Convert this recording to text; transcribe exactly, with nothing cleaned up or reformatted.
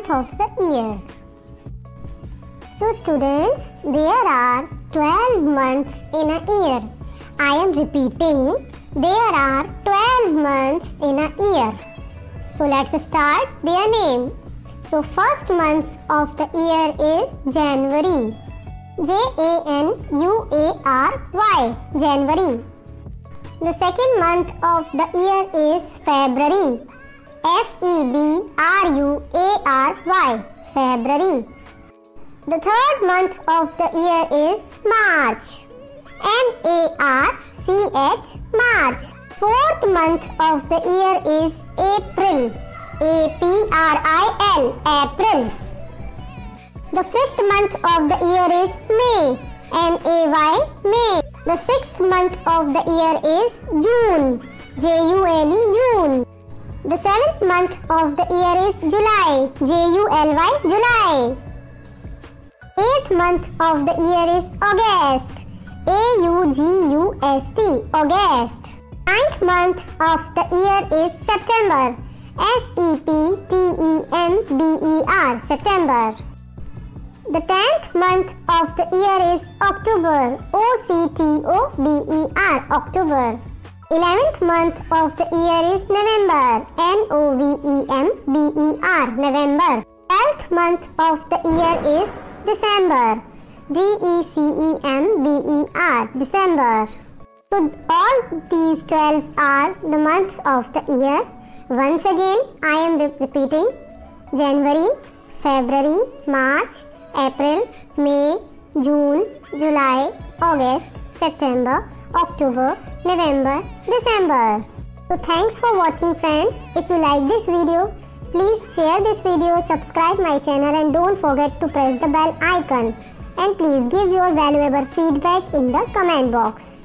month of the year. So students, there are twelve months in a year. I am repeating, there are twelve months in a year. So let's start their name. So first month of the year is January. J A N U A R Y, January. The second month of the year is February. F E B R U A R Y, February. The third month of the year is March. M A R C H, March. Fourth month of the year is April. A P R I L, April. The fifth month of the year is May. M A Y, May. The sixth month of the year is June. J U N E, June. The seventh month of the year is July. J U L Y, July. Eighth month of the year is August. A U G U S T, August. Ninth month of the year is September. S E P T E M B E R, September. The tenth month of the year is October. O C T O B E R, October. Eleventh month of the year is November. N O V E M B E R, November. Twelfth month of the year is December. D E C E M B E R, December. So all these twelve are the months of the year. Once again, I am re- repeating: January, February, March, April, May, June, July, August, September, October, November, December. So thanks for watching, friends. If you like this video, please share this video, subscribe my channel, and don't forget to press the bell icon. And please give your valuable feedback in the comment box.